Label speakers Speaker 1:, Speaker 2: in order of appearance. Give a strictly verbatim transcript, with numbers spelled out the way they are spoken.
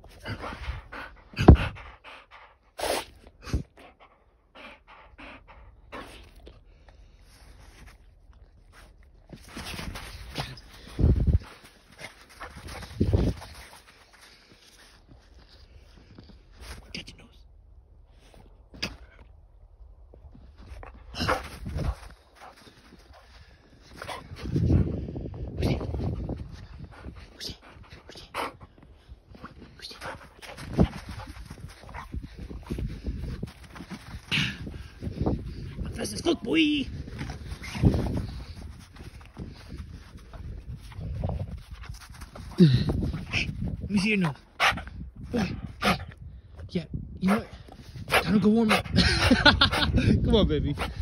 Speaker 1: Fast as fuck, boy! Hey, let me see your nose. Boy, hey. Yeah, you know what? Time to go warm up. Come on, baby.